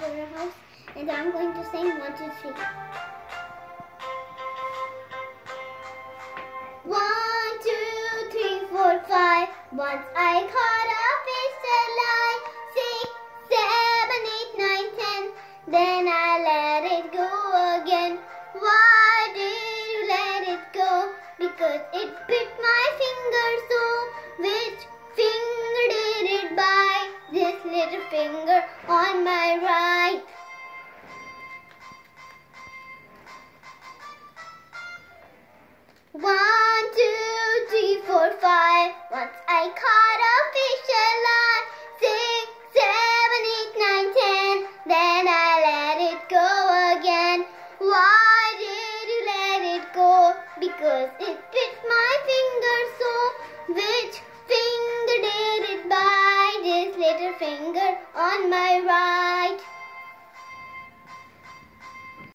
your house, and I'm going to sing 1, 2, 3. 1, 2, 3, 4, 5. Once I caught a fish alive. 6, 7, 8, 9, 10. Then I let it go again. Why did you let it go? Because it bit my finger so. Which finger did it bite? This little finger on my right. One, two, 3, 4, 5. Once I caught a fish alive. 6, 7, 8, 9, 10. Then I let it go again. Why did you let it go? Because it bit my finger so. Which finger did it bite? This little finger on my right.